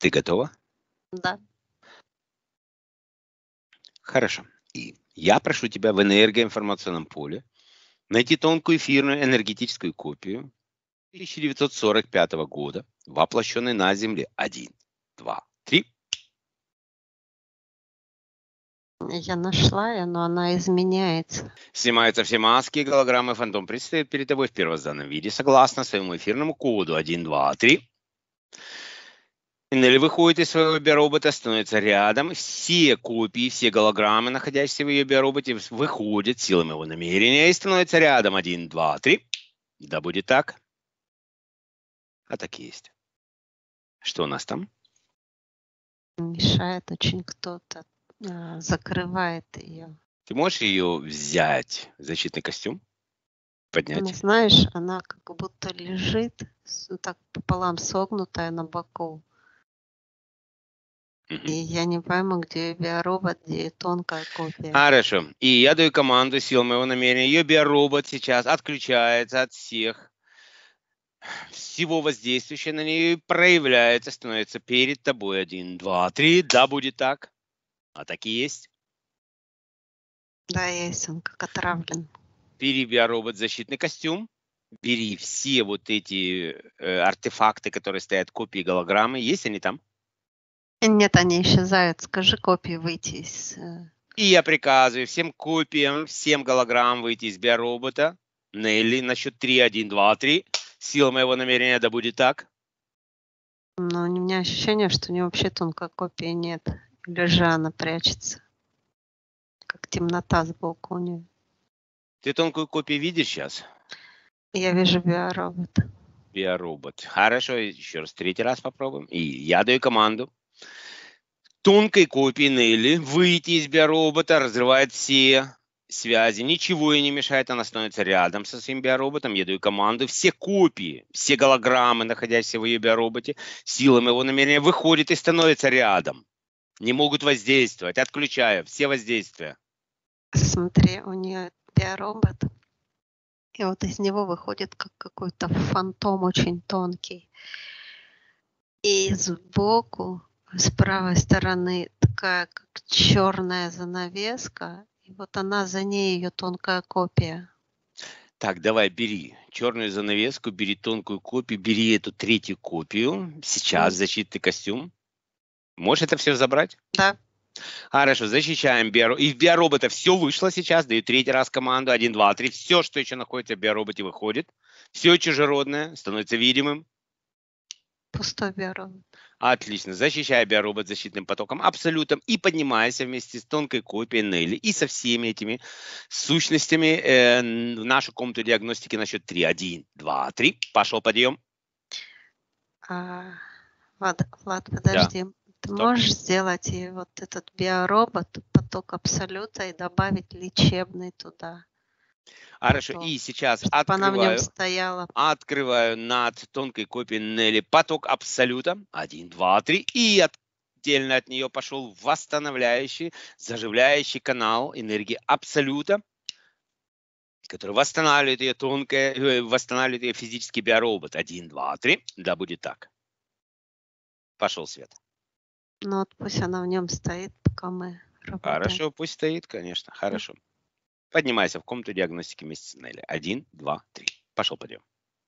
Ты готова? Да. Хорошо. И я прошу тебя в энергоинформационном поле найти тонкую эфирную энергетическую копию 1945 года, воплощенной на Земле. 1, 2, 3. Я нашла ее, но она изменяется. Снимаются все маски и голограммы. Фантом предстает перед тобой в первозданном виде, согласно своему эфирному коду 1, 2, 3. Нелли выходит из своего биоробота, становится рядом. Все копии, все голограммы, находящиеся в ее биороботе, выходят силами его намерения и становятся рядом. 1, 2, 3. Да будет так. А так и есть. Что у нас там? Мешает очень кто-то, закрывает ее. Ты можешь ее взять, защитный костюм, поднять? Ну, знаешь, она как будто лежит, так пополам согнутая на боку. И я не пойму, где биоробот, где тонкая копия. Хорошо. И я даю команду сил моего намерения. Ее биоробот сейчас отключается от всего воздействующего на нее, проявляется, становится перед тобой. 1, 2, 3. Да, будет так. А так и есть. Да, есть он, как отравлен. Бери биоробот защитный костюм. Бери все вот эти артефакты, которые стоят, копии голограммы. Есть они там? Нет, они исчезают. Скажи копии выйти из... И я приказываю всем копиям, всем голограммам выйти из биоробота. Нелли, на счет 3, 1, 2, 3. Сила моего намерения, да будет так. Но у меня ощущение, что у нее вообще тонкой копии нет. Или же она прячется. Как темнота сбоку у нее. Ты тонкую копию видишь сейчас? Я вижу биоробота. Биоробот. Хорошо, еще раз, третий раз попробуем. И я даю команду тонкой копии Нелли выйти из биоробота, разрывает все связи, ничего ей не мешает, она становится рядом со своим биороботом. Я даю команду, все копии, все голограммы, находящиеся в ее биороботе, силами его намерения выходят и становятся рядом. Не могут воздействовать, отключаю все воздействия. Смотри, у нее биоробот. И вот из него выходит как какой-то фантом очень тонкий. И сбоку, с правой стороны, такая как черная занавеска. И вот она за ней, ее тонкая копия. Так, давай, бери черную занавеску, бери тонкую копию, бери эту третью копию. Сейчас защитный костюм. Можешь это все забрать? Да. Хорошо, защищаем биоробот. И в биоробота все вышло сейчас. Даю третий раз команду. 1, 2, 3. Все, что еще находится в биороботе, выходит. Все чужеродное становится видимым. Пустой биоробот. Отлично. Защищай биоробот защитным потоком абсолютом и поднимайся вместе с тонкой копией Нелли и со всеми этими сущностями в нашу комнату диагностики на счет 3. 1, 2, 3. Пошел подъем. Влад, подожди. Да. Ты можешь сделать и вот этот биоробот, поток абсолюта, и добавить лечебный туда? Хорошо, поток, и сейчас она в нем стояла. открываю над тонкой копией Нелли поток абсолюта. 1, 2, 3. И отдельно от нее пошел восстанавливающий, заживляющий канал энергии абсолюта, который восстанавливает ее восстанавливает ее физический биоробот. 1, 2, 3. Да, будет так. Пошел свет. Ну вот пусть она в нем стоит, пока мы работаем. Хорошо, пусть стоит, конечно. Хорошо. Поднимайся в комнату диагностики вместе с Нелли. 1, 2, 3. Пошел подъем.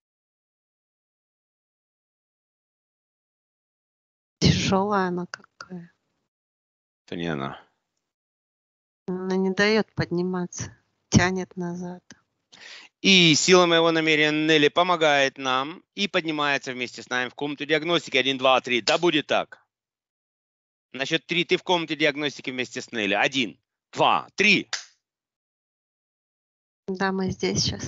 Тяжелая она какая. Это не она. Она не дает подниматься, тянет назад. И сила моего намерения Нелли помогает нам и поднимается вместе с нами в комнату диагностики. 1, 2, 3. Да будет так. На счет 3 ты в комнате диагностики вместе с Нелли. 1, 2, 3. Да, мы здесь сейчас.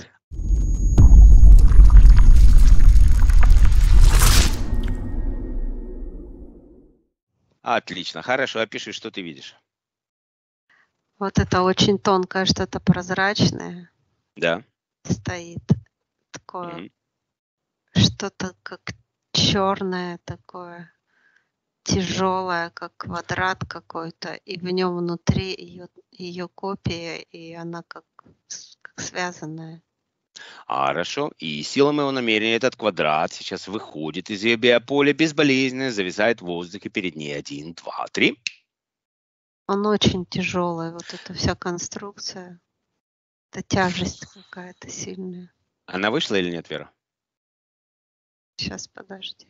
Отлично. Хорошо. Опиши, что ты видишь. Вот это очень тонкое, что-то прозрачное. Да. Стоит. Такое, что-то как черное такое. Тяжелая, как квадрат какой-то, и в нем внутри ее копия, и она как связанная. Хорошо. И сила моего намерения этот квадрат сейчас выходит из ее биополя безболезненно, зависает в воздухе перед ней. 1, 2, 3. Он очень тяжелый, вот эта вся конструкция. Это тяжесть какая-то сильная. Она вышла или нет, Вера? Сейчас, подожди.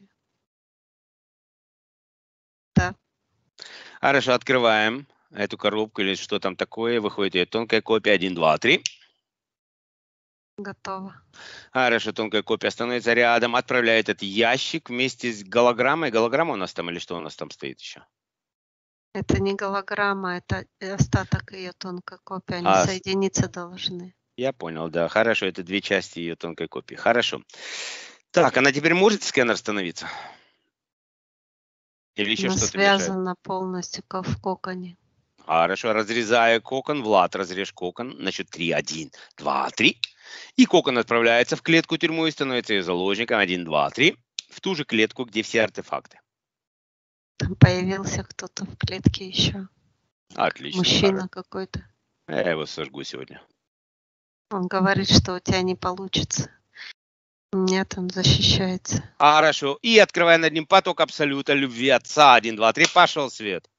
Да. Хорошо, открываем эту коробку или что там такое. Выходит ее тонкая копия. 1, 2, 3. Готово. Хорошо, тонкая копия становится рядом, отправляет этот ящик вместе с голограммой. Голограмма у нас там или что у нас там стоит еще? Это не голограмма, это остаток ее тонкой копии. Они соединиться должны. Я понял, да. Хорошо, это две части ее тонкой копии. Хорошо. Так, она теперь может сканер становиться? Или еще Она что-то связана полностью в коконе. Хорошо, разрезая кокон, Влад, разрежь кокон. На счет 3. 1, 2, 3. И кокон отправляется в клетку тюрьму и становится ее заложником. 1, 2, 3. В ту же клетку, где все артефакты. Там появился кто-то в клетке еще. Отлично. Мужчина какой-то. Я его сожгу сегодня. Он говорит, что у тебя не получится. Нет, он защищается. Хорошо. И открывая над ним поток абсолюта любви Отца. 1, 2, 3. Пошел свет.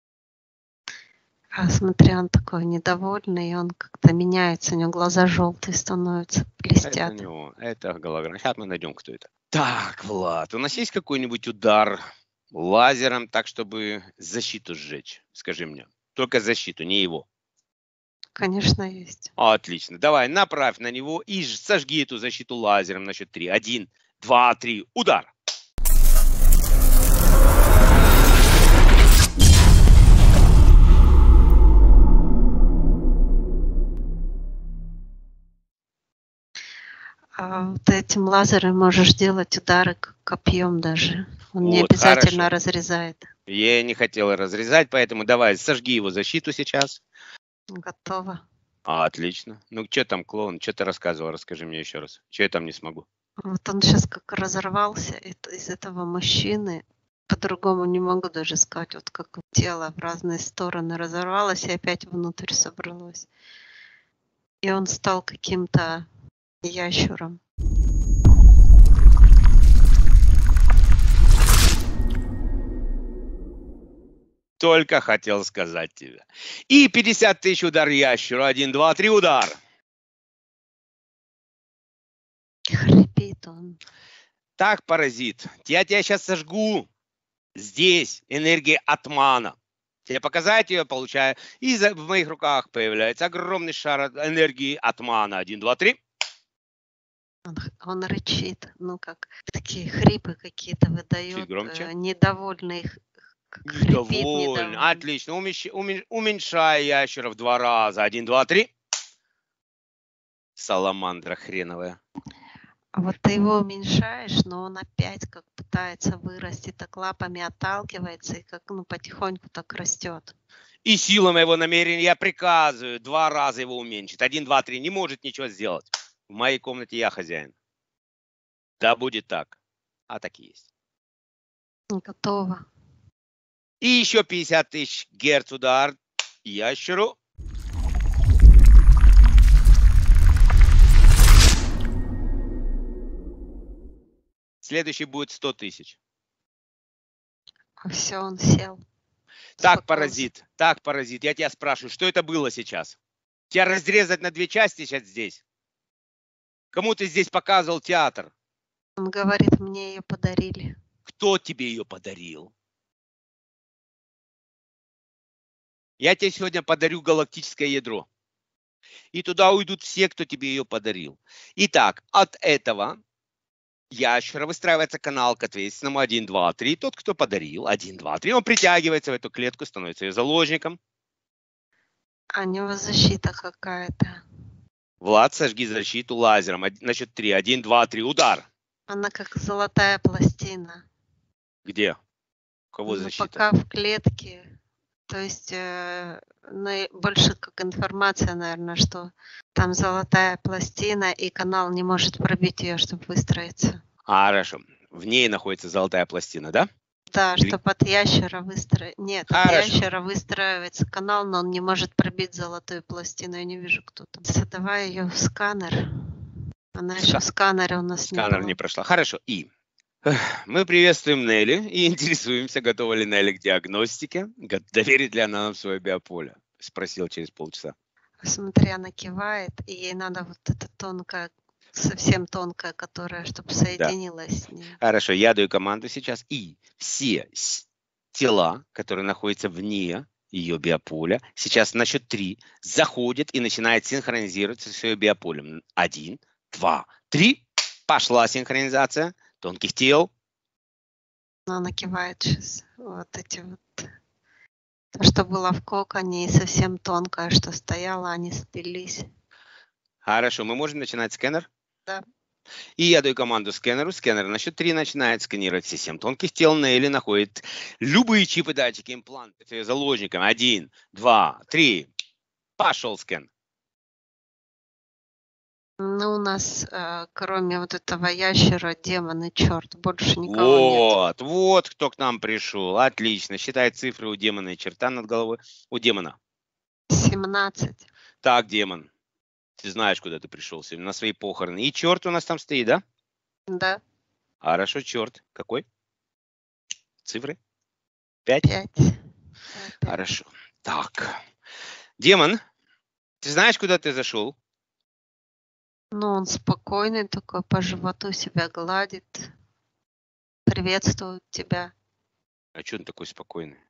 А смотри, он такой недовольный, и он как-то меняется, у него глаза желтые становятся, блестят. Это не он, это голограмма. Сейчас мы найдем, кто это. Так, Влад, у нас есть какой-нибудь удар лазером, так, чтобы защиту сжечь? Скажи мне. Только защиту, не его. Конечно, есть. Отлично. Давай, направь на него и сожги эту защиту лазером на счет 3. 1, 2, 3. Удар. А вот этим лазером можешь делать удары копьем даже. Он не обязательно хорошо. Разрезает. Я не хотела разрезать, поэтому давай, сожги его защиту сейчас. Готово. Отлично. Ну, что там, клоун? Что ты рассказывал? Расскажи мне еще раз. Что я там не смогу? Вот он сейчас как разорвался из этого мужчины. По-другому не могу даже сказать. Вот как тело в разные стороны разорвалось и опять внутрь собралось. И он стал каким-то ящером. Только хотел сказать тебе. И 50 тысяч удар ящеру. 1, 2, 3, удар. Хрипит он. Так, паразит, я тебя сейчас сожгу. Здесь энергия атмана. Тебе показать ее, получаю. И в моих руках появляется огромный шар энергии атмана. 1, 2, 3. Он рычит, ну как такие хрипы какие-то выдает. Чуть громче. Недовольный. Недовольный. Отлично. Уменьшай ящера в 2 раза. 1, 2, 3. Саламандра хреновая. А вот ты его уменьшаешь, но он опять как пытается вырасти, так лапами отталкивается и как потихоньку так растет. И сила моего намерения я приказываю 2 раза его уменьшить. 1, 2, 3. Не может ничего сделать. В моей комнате я хозяин. Да будет так. А так и есть. Готово. И еще 50 тысяч герц удар ящеру. Следующий будет 100 тысяч. Все, он сел. Так, паразит, я тебя спрашиваю, что это было сейчас? Тебя разрезать на 2 части сейчас здесь? Кому ты здесь показывал театр? Он говорит, мне ее подарили. Кто тебе ее подарил? Я тебе сегодня подарю галактическое ядро. И туда уйдут все, кто тебе ее подарил. Итак, от этого ящера выстраивается канал к ответственному. 1, 2, 3. Тот, кто подарил. 1, 2, 3. Он притягивается в эту клетку, становится ее заложником. А у него защита какая-то. Влад, сожги защиту лазером. На счет 3. 1, 2, 3. Удар. Она как золотая пластина. Где? У кого защита? Пока в клетке. То есть больше как информация, наверное, что там золотая пластина, и канал не может пробить ее, чтобы выстроиться. Хорошо. В ней находится золотая пластина, да? Да, чтобы от ящера выстроить. Нет, от ящера выстраивается канал, но он не может пробить золотую пластину. Я не вижу, кто там. Задавай ее в сканер. Она еще в сканере у нас не Сканер была. не прошла. Хорошо. И мы приветствуем Нелли и интересуемся, готова ли Нелли к диагностике, доверит ли она нам свое биополе. Спросил через полчаса. Смотри, она кивает, и ей надо вот это тонкое, совсем тонкое, которое, чтобы соединилось с ней. Хорошо, я даю команду сейчас, и все тела, которые находятся вне ее биополя, сейчас на счет 3 заходят и начинают синхронизироваться с ее биополем. 1, 2, 3. Пошла синхронизация тонких тел. Она кивает сейчас. Вот эти вот. То, что было в коконе, и совсем тонкое, что стояло, они слились. Хорошо, мы можем начинать сканер? Да. И я даю команду сканеру. Сканер на счет 3 начинает сканировать все 7 тонких тел. Нелли находит любые чипы, датчики, импланты с ее заложниками. 1, 2, 3. Пошел скан. Ну, у нас, кроме вот этого ящера, демон и черт, больше никого нет. Вот кто к нам пришел. Отлично. Считай цифры у демона и черта над головой. У демона. 17. Так, демон. Ты знаешь, куда ты пришел сегодня, на свои похороны. И черт у нас там стоит, да? Да. Хорошо, черт. Какой? Цифры? 5? 5. Хорошо. Так. Демон, ты знаешь, куда ты зашел? Ну, он спокойный такой, по животу себя гладит, приветствует тебя. А что он такой спокойный?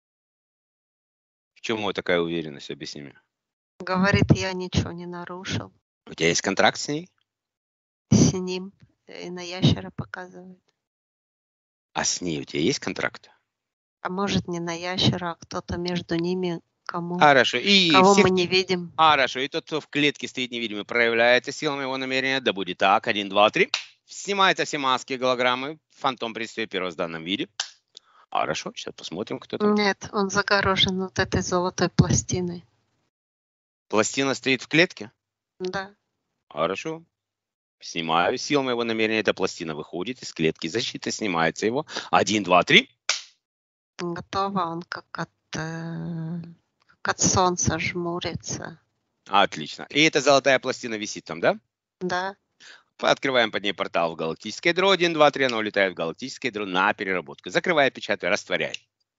В чем его такая уверенность? Объясни мне. Говорит, я ничего не нарушил. У тебя есть контракт с ней? С ним. И на ящера показывает. А с ней у тебя есть контракт? А может, не на ящера, а кто-то между ними, кого мы не видим. Хорошо. И тот, кто в клетке стоит невидимый, проявляется силами его намерения. Да будет так. 1, 2, 3. Снимаются все маски, голограммы. Фантом предстает в первозданном виде. Хорошо. Сейчас посмотрим, кто там. Нет, он загорожен вот этой золотой пластиной. Пластина стоит в клетке? Да. Хорошо. Снимаю силами его намерения. Эта пластина выходит из клетки. Защита снимается его. 1, 2, 3. Готово. Он как от солнца жмурится. Отлично. И эта золотая пластина висит там, да? Да. Открываем под ней портал в галактическое ядро. 1, 2, 3. Оно улетает в галактическое ядро на переработку. Закрывай, печатай, растворяй.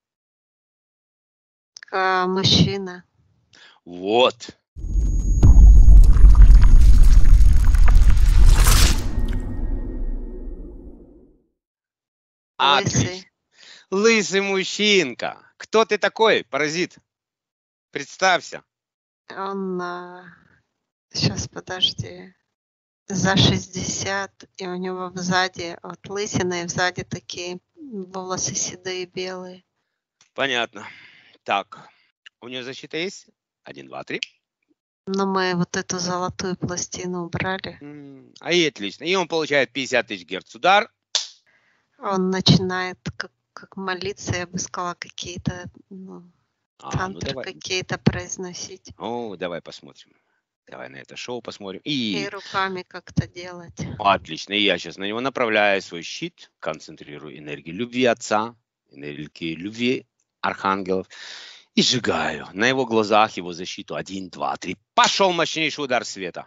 Мужчина. Вот. Лысый. Лысый мужчинка. Кто ты такой, паразит? Представься. Он, сейчас, подожди, за 60, и у него сзади, вот лысина, и сзади такие волосы седые, белые. Понятно. Так, у него защита есть? 1, 2, 3. Но мы вот эту золотую пластину убрали. И отлично. И он получает 50 тысяч герц удар. Он начинает как молиться, я бы сказала, какие-то тантры какие-то произносить. Давай посмотрим. Давай на это шоу посмотрим. И руками как-то делать. Отлично. И я сейчас на него направляю свой щит, концентрирую энергию любви Отца, энергию любви архангелов и сжигаю на его глазах его защиту. 1, 2, 3. Пошел мощнейший удар света.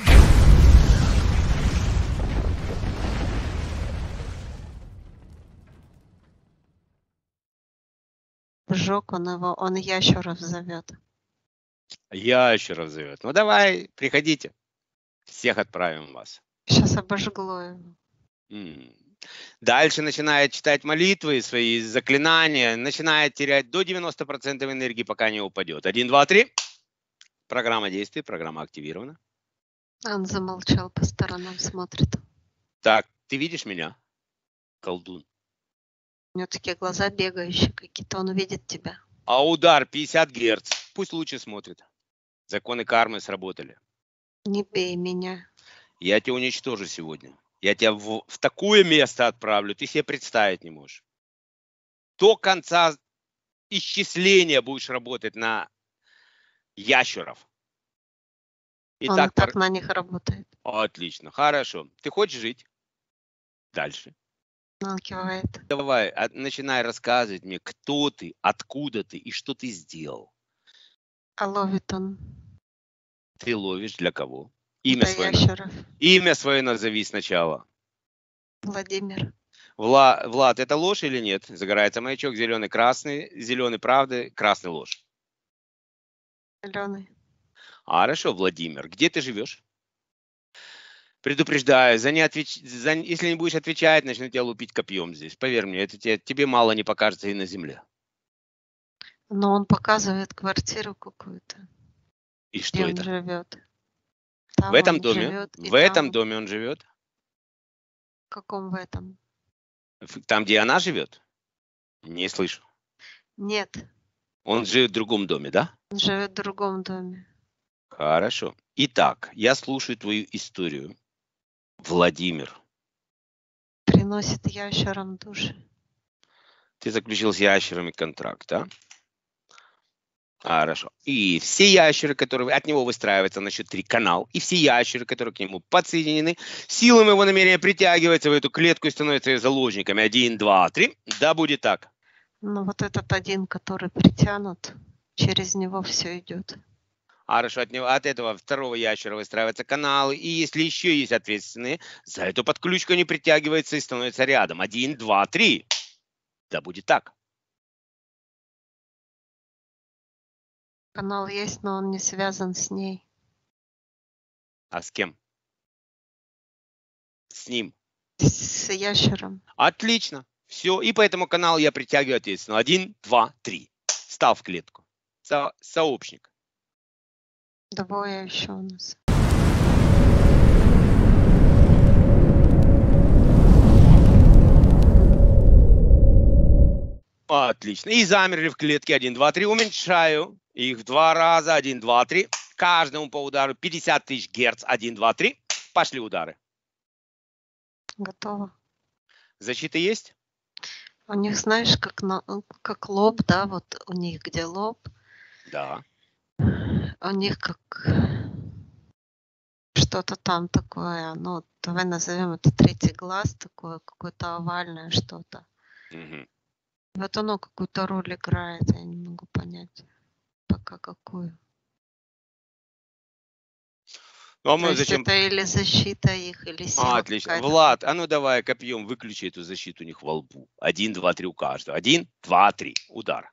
Сжег он его, он ящеров зовет. Ящеров зовет. Ну давай, приходите. Всех отправим вас. Сейчас обожгло его. Дальше начинает читать молитвы, свои заклинания, начинает терять до 90% энергии, пока не упадет. 1, 2, 3. Программа действий, программа активирована. Он замолчал, по сторонам смотрит. Так, ты видишь меня, колдун? У него такие глаза бегающие какие-то, он видит тебя. А удар 50 Гц. Пусть лучше смотрит. Законы кармы сработали. Не бей меня. Я тебя уничтожу сегодня. Я тебя в такое место отправлю, ты себе представить не можешь. До конца исчисления будешь работать на ящеров. Он и так на них работает. Отлично, хорошо. Ты хочешь жить? Дальше. Он кивает. Давай, начинай рассказывать мне, кто ты, откуда ты и что ты сделал. А ловит он. Ты ловишь для кого? Имя Это свое, ящеров. имя свое назови сначала. Владимир. Влад, это ложь или нет? Загорается маячок, зеленый, красный, зеленый правда, красный ложь. Зеленый. Хорошо, Владимир, где ты живешь? Предупреждаю, если не будешь отвечать, начну тебя лупить копьем здесь. Поверь мне, это тебе мало не покажется и на земле. Но он показывает квартиру какую-то. И Где что он это? живет. В Там этом он доме? живет, и В этом там. доме он живет? В каком в этом? Там, где она живет? Не слышу. Нет, Он живет в другом доме, да? он живет в другом доме. Хорошо. Итак, я слушаю твою историю. Владимир, Приносит ящерам души. ты заключил с ящерами контракт, да? Хорошо. И все ящеры, которые от него выстраиваются на счет 3 канал, и все ящеры, которые к нему подсоединены, силами его намерения притягиваются в эту клетку и становятся ее заложниками. 1, 2, 3. Да, будет так. Но вот этот один, который притянут, через него все идет. Хорошо, от этого второго ящера выстраиваются каналы, и если еще есть ответственные, за эту подключку они притягиваются и становятся рядом. 1, 2, 3. Да, будет так. Канал есть, но он не связан с ней. А с кем? С ним. С ящером. Отлично. Все. И по этому каналу я притягиваю ответственно. 1, 2, 3. Стал в клетку. Сообщник. Двое еще у нас. Отлично. И замерли в клетке. 1, 2, 3. Уменьшаю их в 2 раза. 1, 2, 3. Каждому по удару 50 тысяч герц. 1, 2, 3. Пошли удары. Готово. Защита есть? У них, знаешь, как лоб, да, вот у них где лоб, Да. у них как что-то там такое, ну, давай назовем это третий глаз, такое какое-то овальное что-то. Угу. Вот оно какую-то роль играет, я не могу понять пока какую. Ну, а То мы есть зачем? это или защита их, или сила Отлично. какая-то. Влад, а ну давай копьем выключи эту защиту у них во лбу. 1, 2, 3 у каждого. 1, 2, 3. Удар.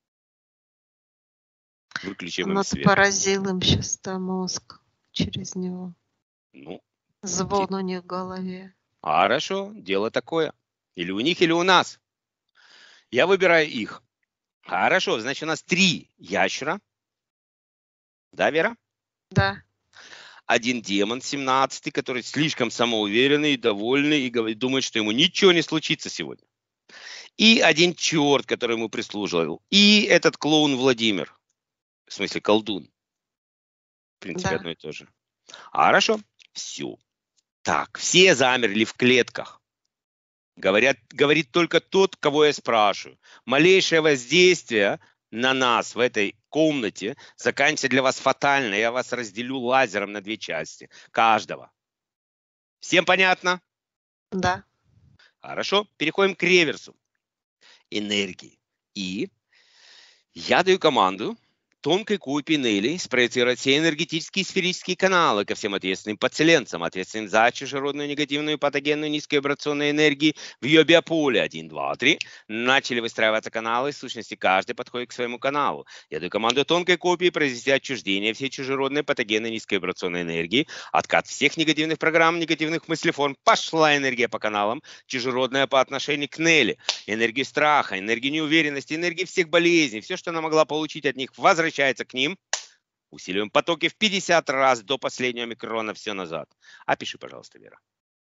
Выключим им Но ты свет. поразил им сейчас мозг через него. Ну, Звон у них в голове. хорошо, дело такое. Или у них, или у нас. Я выбираю их. Хорошо, значит, у нас 3 ящера. Да, Вера? Да. Один демон, 17-й, который слишком самоуверенный и довольный, и думает, что ему ничего не случится сегодня. И один черт, который ему прислуживал. И этот клоун Владимир. В смысле, колдун. В принципе, Да. одно и то же. Хорошо, все. Так, все замерли в клетках. Говорит только тот, кого я спрашиваю. Малейшее воздействие на нас в этой комнате заканчивается для вас фатально. Я вас разделю лазером на 2 части. Каждого. Всем понятно? Да. Хорошо. Переходим к реверсу. Энергии. И я даю команду тонкой копии Нелли спроецировать все энергетические сферические каналы ко всем ответственным подселенцам, ответственным за чужеродную негативную патогенную низковибрационную энергию в ее биополе. 1, 2, 3. Начали выстраиваться каналы, в сущности, каждый подходит к своему каналу. Я даю команду тонкой копии произвести отчуждение всей чужеродной патогенной низковибрационной энергии, откат всех негативных программ, негативных мыслеформ. Пошла энергия по каналам, чужеродная по отношению к Нелли. Энергию страха, энергию неуверенности, энергию всех болезней. Все, что она могла получить от них, возвращается к ним. Усиливаем потоки в 50 раз до последнего микрона, все назад. Опиши, пожалуйста, Вера.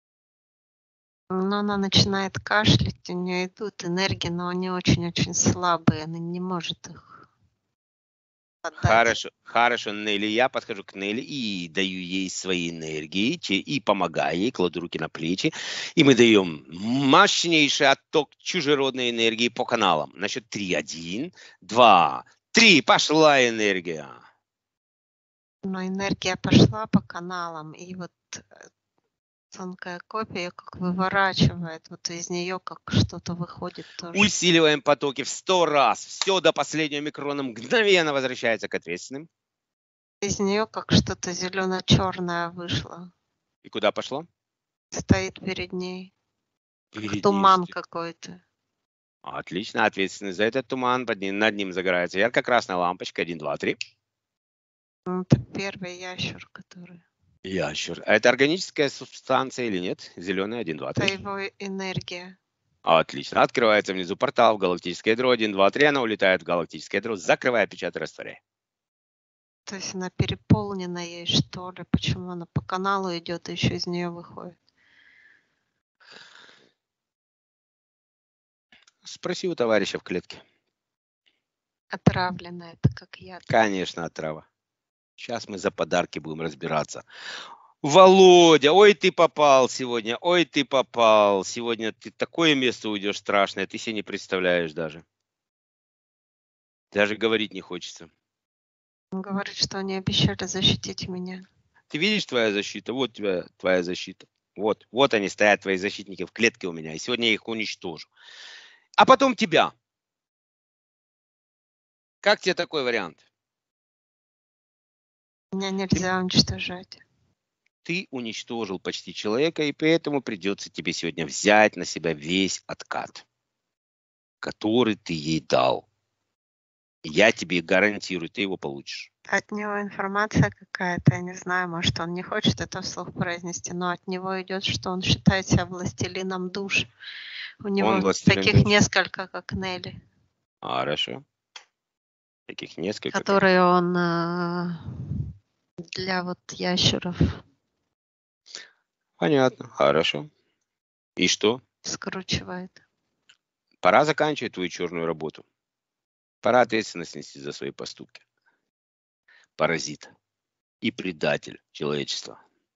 Но она начинает кашлять, у нее идут энергии, но они очень-очень слабые, она не может их отдать. Хорошо, Нелли. Я подхожу к Нелли и даю ей свои энергии, и помогаю ей, кладу руки на плечи. И мы даем мощнейший отток чужеродной энергии по каналам. На счет 3. 1, 2, 3. Пошла энергия. Но энергия пошла по каналам, и вот тонкая копия как выворачивает, вот из нее как что-то выходит тоже. Усиливаем потоки в 100 раз. Все до последнего микрона мгновенно возвращается к ответственным. Из нее как что-то зелено-черное вышло. И куда пошло? Стоит перед ней. Как Перед ней туман стоит. какой-то. Отлично, ответственность за этот туман, над ним загорается ярко-красная лампочка. 1, 2, 3. Это первый ящер, который... Ящер. А это органическая субстанция или нет? Зеленая. 1, 2, Это 3. его энергия. Отлично. Открывается внизу портал в галактическое ядро. 1, 2, 3. Она улетает в галактическое ядро. Закрывая, печатай, растворяй. То есть она переполнена ей, что ли? Почему она по каналу идет и еще из нее выходит? Спроси у товарища в клетке. Отравлена это как яд. Конечно, отрава. Сейчас мы за подарки будем разбираться. Володя, ой, ты попал сегодня, ой, ты попал. Сегодня ты в такое место уйдешь страшное, ты себе не представляешь даже. Даже говорить не хочется. Он говорит, что они обещали защитить меня. Ты видишь твоя защита? Вот тебя твоя защита. Вот они стоят, твои защитники в клетке у меня. И сегодня я их уничтожу. А потом тебя. Как тебе такой вариант? Меня нельзя уничтожать. Ты уничтожил почти человека, и поэтому придется тебе сегодня взять на себя весь откат, который ты ей дал. Я тебе гарантирую, ты его получишь. От него информация какая-то, я не знаю, может, он не хочет это вслух произнести, но от него идет, что он считает себя властелином душ. У него властелин таких душ? несколько, как Нелли, Хорошо. Таких несколько. которые он для вот ящеров Понятно. Хорошо. И что? скручивает. Пора заканчивать твою черную работу. Пора ответственность нести за свои поступки. Паразит и предатель человечества.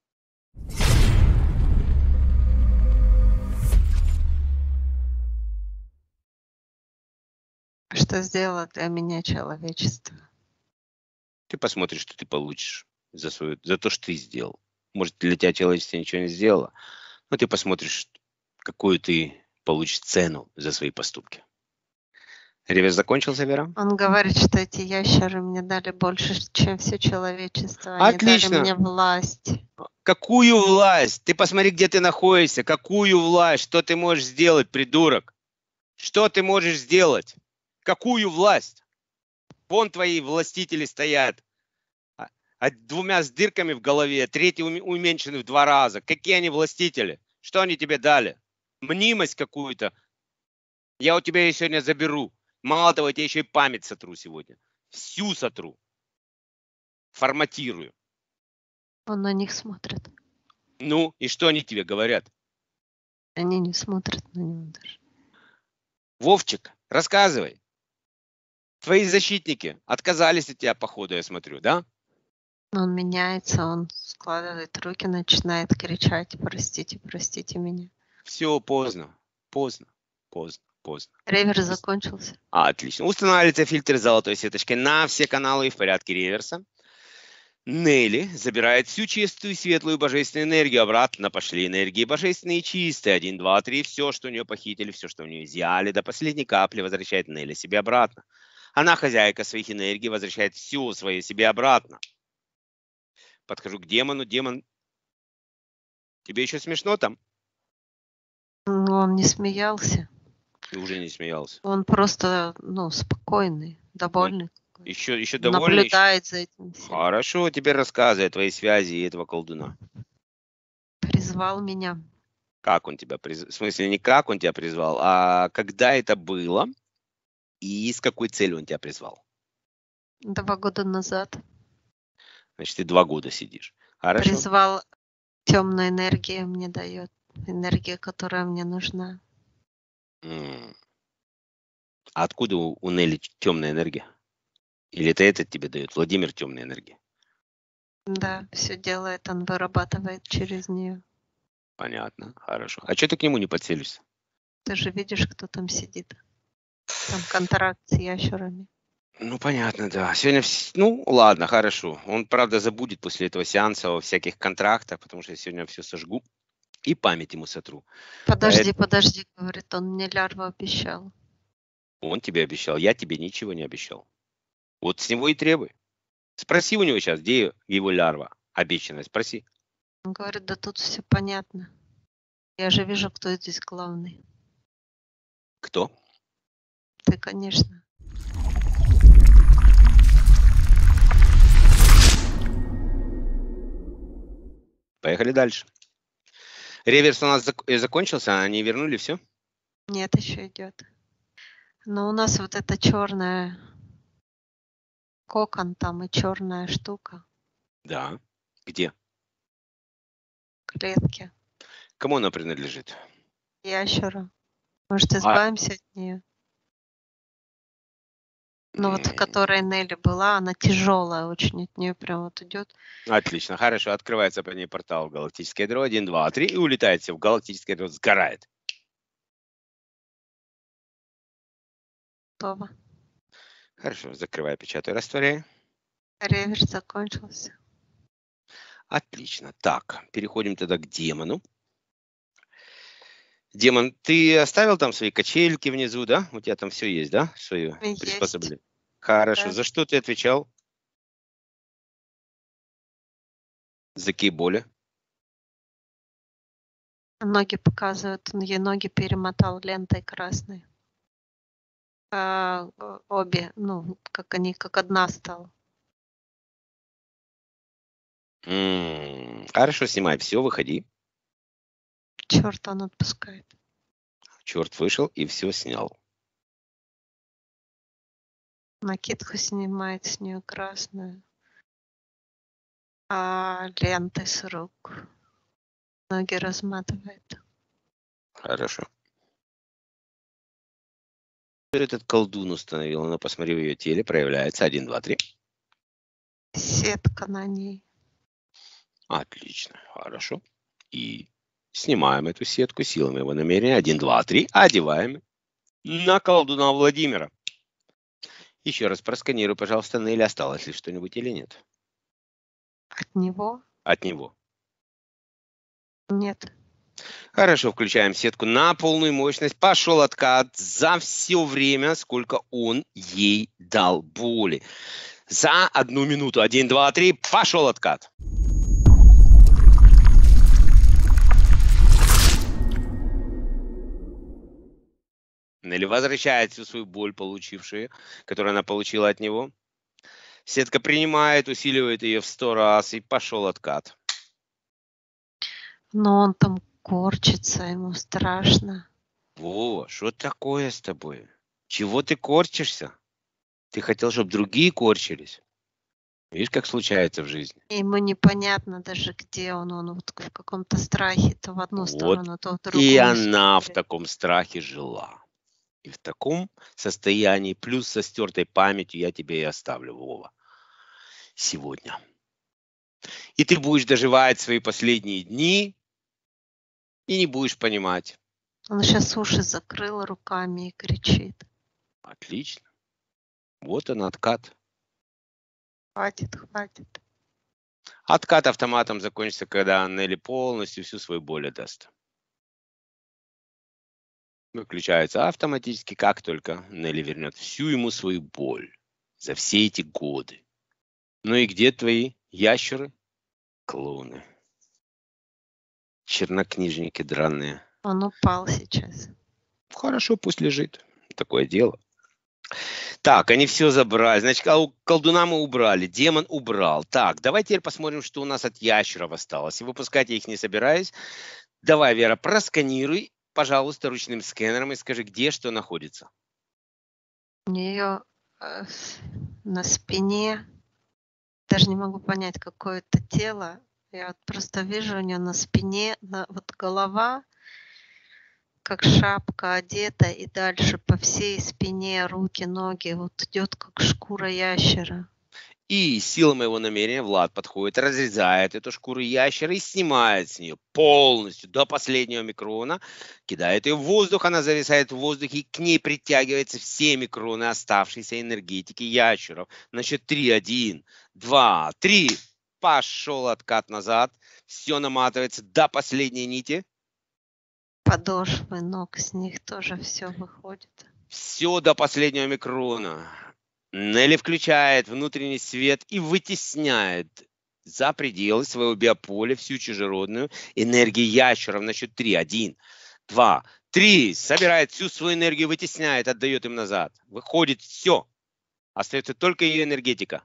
Что сделало для меня человечество? Ты посмотришь, что ты получишь за то, что ты сделал. Может, для тебя человечество ничего не сделало, но ты посмотришь, какую ты получишь цену за свои поступки. Реверс закончился, Вера? Он говорит, что эти ящеры мне дали больше, чем все человечество. Они Отлично. дали мне власть. Какую власть? Ты посмотри, где ты находишься. Какую власть? Что ты можешь сделать, придурок? Что ты можешь сделать? Какую власть? Вон твои властители стоят. Двумя с дырками в голове, третий уменьшенный в 2 раза. Какие они властители? Что они тебе дали? Мнимость какую-то. Я у тебя ее сегодня заберу. Мало того, я тебе еще и память сотру сегодня. Всю сотру. Форматирую. Он на них смотрит. Ну, и что они тебе говорят? Они не смотрят на него даже. Вовчик, рассказывай. Твои защитники отказались от тебя, походу, я смотрю, да? Он меняется, он складывает руки, начинает кричать: простите, простите меня. Все, поздно. Реверс закончился. Отлично. Устанавливается фильтр с золотой сеточкой на все каналы и в порядке реверса. Нелли забирает всю чистую, светлую, божественную энергию обратно. Пошли энергии божественные и чистые. 1, 2, 3. Все, что у нее похитили, все, что у нее изъяли, до последней капли возвращает Нелли себе обратно. Она хозяйка своих энергий, возвращает все свое себе обратно. Подхожу к демону. Демон, тебе еще смешно там? Но он не смеялся. Ты уже не смеялся. Он просто, спокойный, довольный. Еще довольный? Наблюдает за этим всем. Хорошо, теперь рассказывай о твоей связи и этого колдуна. Призвал меня. Как он тебя призвал? В смысле, не как он тебя призвал, а когда это было и с какой целью он тебя призвал? 2 года назад. Значит, ты 2 года сидишь. Хорошо. Призвал, темная энергия мне дает. Энергия, которая мне нужна. А откуда у Нелли темная энергия? Или это тебе дает Владимир темная энергия? Да, все делает, он вырабатывает через нее. Понятно, хорошо. А что ты к нему не подселишься? Ты же видишь, кто там сидит. Там контракт с ящерами. Ну, понятно, да. Сегодня, ну, ладно, хорошо. Он, правда, забудет после этого сеанса о всяких контрактах, потому что я сегодня все сожгу и память ему сотру. Подожди, говорит, он мне лярву обещал. Он тебе обещал, я тебе ничего не обещал. Вот с него и требуй. Спроси у него сейчас, где его лярва обещанная, спроси. Он говорит, да тут все понятно. Я же вижу, кто здесь главный. Кто? Ты, конечно. Поехали дальше. Реверс у нас закончился, они вернули все? Нет, еще идет. Но у нас вот эта черная кокон там и черная штука Да. Где? в клетке. Кому она принадлежит? Ящера. Может, избавимся от нее? Ну вот в которой Нелли была, она тяжелая очень, от нее прям вот идет. Отлично, хорошо. Открывается по ней портал в галактическое ядро 1, 2, 3 и улетает все в галактическое ядро, сгорает. Готово. Хорошо, закрывай, печатаю, растворяй. Реверс закончился. Отлично. Так, переходим тогда к демону. Демон, ты оставил там свои качельки внизу, да? У тебя там все есть, да? Свои приспособления. Хорошо. Да. За что ты отвечал? За какие боли? Ноги показывают, он ей ноги перемотал лентой красной. Обе, ну, как они, как одна стала. Хорошо, снимай все, выходи. Черт, он отпускает. Черт вышел и все снял. Накидку снимает с нее красную. А ленты с рук. Ноги разматывает. Хорошо. Этот колдун установил, она, посмотри, в ее теле проявляется 1, 2, 3. Сетка на ней. Отлично, хорошо. И снимаем эту сетку силами его намерения. 1, 2, 3. Одеваем на колдуна Владимира. Еще раз просканируй, пожалуйста, Нелли, осталось ли что-нибудь или нет? От него? От него. Нет. Хорошо, включаем сетку на полную мощность. Пошел откат за все время, сколько он ей дал боли. За 1 минуту. 1, 2, 3. Пошел откат. Нелли возвращает всю свою боль, получившую, которую она получила от него. Сетка принимает, усиливает ее в 100 раз, и пошел откат. Но он там корчится, ему страшно. Вова, что такое с тобой? Чего ты корчишься? Ты хотел, чтобы другие корчились? Видишь, как случается в жизни? Ему непонятно даже, где он. Он вот в каком-то страхе, то в одну сторону, то в другую. И она в таком страхе жила. И в таком состоянии, плюс со стертой памятью, я тебе и оставлю, Вова, сегодня. И ты будешь доживать свои последние дни и не будешь понимать. Он сейчас уши закрыл руками и кричит. Отлично. Вот он, откат. Хватит, хватит. Откат автоматом закончится, когда Нелли полностью всю свою боль отдаст. Выключается автоматически, как только Нелли вернет всю ему свою боль за все эти годы. Ну и где твои ящеры? Клоуны. Чернокнижники драные. Он упал сейчас. Хорошо, пусть лежит. Такое дело. Так, они все забрали. Значит, колдуна мы убрали, демон убрал. Так, давай теперь посмотрим, что у нас от ящеров осталось. И выпускать я их не собираюсь. Давай, Вера, просканируй, пожалуйста, ручным сканером и скажи, где что находится. У нее на спине, даже не могу понять, какое это тело. Я вот просто вижу у нее на спине, вот голова, как шапка одета, и дальше по всей спине, руки, ноги, вот идет как шкура ящера. И сила моего намерения Влад подходит, разрезает эту шкуру ящера и снимает с нее полностью до последнего микрона, кидает ее в воздух, она зависает в воздухе, и к ней притягиваются все микроны оставшейся энергетики ящеров. На счет 3, 1, 2, 3. Пошел откат назад, все наматывается до последней нити. Подошвы ног, с них тоже все выходит. Все до последнего микрона. Нелли включает внутренний свет и вытесняет за пределы своего биополя всю чужеродную энергию ящеров на счет 3. 1, 2, 3. Собирает всю свою энергию, вытесняет, отдает им назад. Выходит все. Остается только ее энергетика.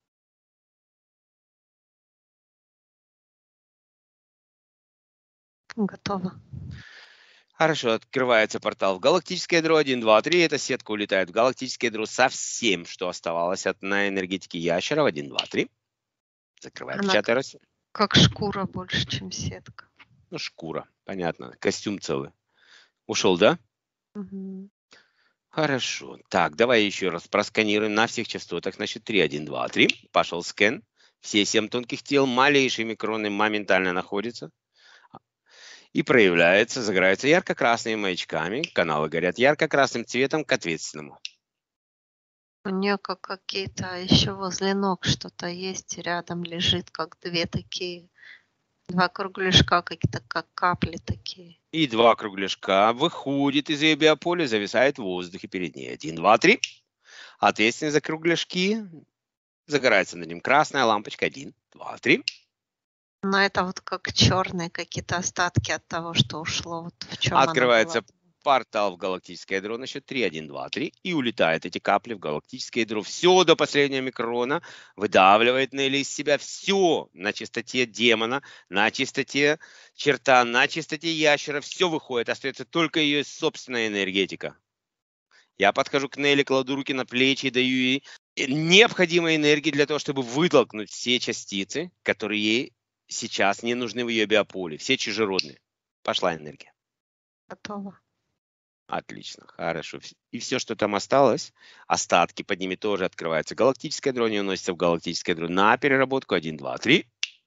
Готово. Хорошо, открывается портал в галактическое ядро 1, 2, 3. Эта сетка улетает в галактическое ядро со всем, что оставалось от на энергетике ящеров. 1, 2, 3. Закрываем, Она печатай раз. как шкура больше, чем сетка. Ну, шкура, понятно. Костюм целый. Ушел, да? Мгм. Хорошо. Так, давай еще раз просканируем на всех частотах. Значит, 3, 1, 2, 3. Пошел скэн. Все 7 тонких тел, малейшие микроны моментально находятся и проявляются, загораются ярко-красными маячками. Каналы горят ярко-красным цветом к ответственному. У нее как какие-то еще возле ног что-то есть, рядом лежит, как два кругляшка какие-то, как капли такие. И 2 кругляшка выходит из ее биополя, зависает в воздухе перед ней. 1, 2, 3. Ответственный за кругляшки. Загорается над ним красная лампочка. 1, 2, 3. Но это вот как черные какие-то остатки от того, что ушло. Вот в чем Открывается она была. портал в галактическое ядро на счет 3, 1, 2, 3. И улетают эти капли в галактическое ядро. Все до последнего микрона. Выдавливает Нелли из себя все на чистоте демона, на чистоте черта, на чистоте ящера. Все выходит. Остается только ее собственная энергетика. Я подхожу к Нелли, кладу руки на плечи и даю ей необходимой энергии для того, чтобы вытолкнуть все частицы, которые ей сейчас не нужны в ее биополе. Все чужеродные. Пошла энергия. Готово. Отлично, хорошо. И все, что там осталось, остатки под ними тоже открываются. Галактическое ядро не уносится в галактическое ядро на переработку. 1, 2, 3.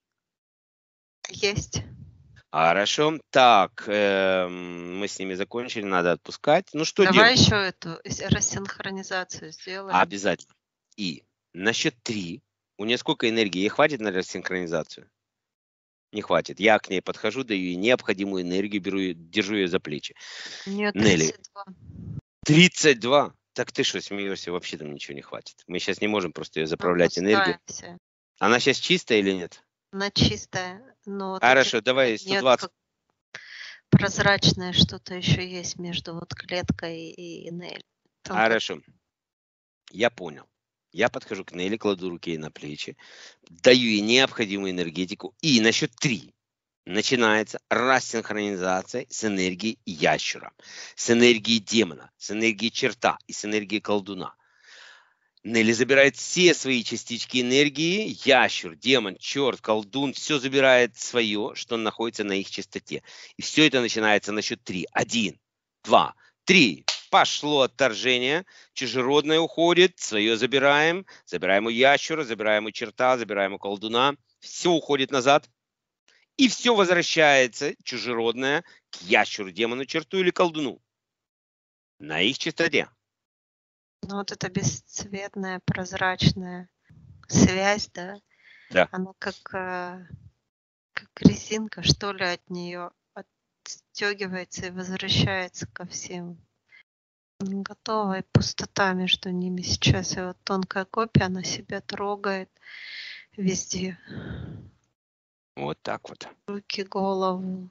Есть. Хорошо. Так, мы с ними закончили, надо отпускать. Ну что Давай делать? еще эту рассинхронизацию сделаем. Обязательно. И на счет 3. У нее сколько энергии? Ей хватит на рассинхронизацию? Не хватит. Я к ней подхожу, даю ей необходимую энергию, держу ее за плечи. У нее Нелли. 32. 32? Так ты что, смеешься? Вообще там ничего не хватит. Мы сейчас не можем просто ее заправлять энергией. Опускаемся. Она сейчас чистая или нет? Она чистая, но вот Хорошо, эти давай нет, 120. как прозрачное что-то еще есть между вот клеткой и Нелли. Хорошо. Я понял. Я подхожу к Нелли, кладу руки ей на плечи, даю ей необходимую энергетику. И на счет 3 начинается рассинхронизация с энергией ящера, с энергией демона, с энергией черта и с энергией колдуна. Нелли забирает все свои частички энергии. Ящер, демон, черт, колдун, все забирает свое, что находится на их частоте. И все это начинается на счет 3. 1, 2, 3. Пошло отторжение. Чужеродное уходит. Свое забираем. Забираем у ящера, забираем у черта, забираем у колдуна. Все уходит назад. И все возвращается, чужеродное, к ящеру, демону, черту или колдуну. На их частоте. Ну вот эта бесцветная, прозрачная связь, да? Да. Она как резинка, что ли, от нее отстегивается и возвращается ко всем. Готова, и пустота между ними сейчас. И вот тонкая копия, она себя трогает везде. Вот так вот. Руки, голову.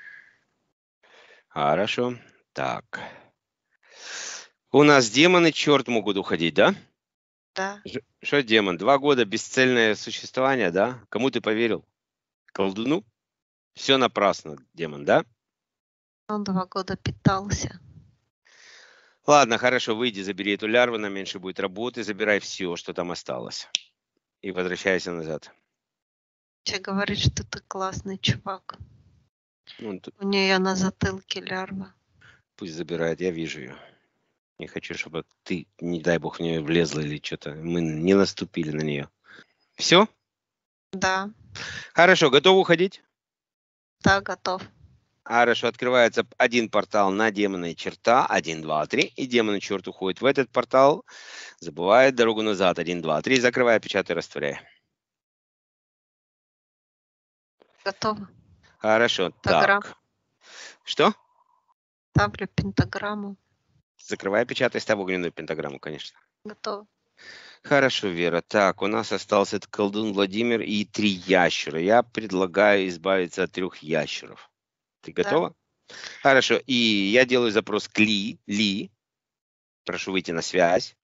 Хорошо. Так. У нас демоны, черт, могут уходить, да? Да. Что демон? 2 года бесцельное существование, да? Кому ты поверил? Колдуну? Все напрасно, демон, да? Он 2 года питался. Ладно, хорошо, выйди, забери эту лярву, на меньше будет работы, забирай все, что там осталось. И возвращайся назад. Че говорит, что ты классный чувак. Ну, У нее на затылке лярва. пусть забирает, я вижу ее. Не хочу, чтобы ты, не дай бог, в нее влезла или что-то. Мы не наступили на нее. Все? Да. Хорошо, готов уходить? Да, готов. Хорошо, открывается один портал на демона и черта. 1, 2, 3. И демон и черт уходит в этот портал. Забывает дорогу назад. 1, 2, 3. Закрывай, печатай, растворяй. Готово. Хорошо, Пентаграмма. так. Что? Ставлю пентаграмму. Закрывай, печатай, ставь огненную пентаграмму, конечно. Готово. Хорошо, Вера. Так, у нас остался этот колдун Владимир и 3 ящера. Я предлагаю избавиться от 3 ящеров. Ты Да. готова? Хорошо. И я делаю запрос к Ли. Ли, прошу выйти на связь.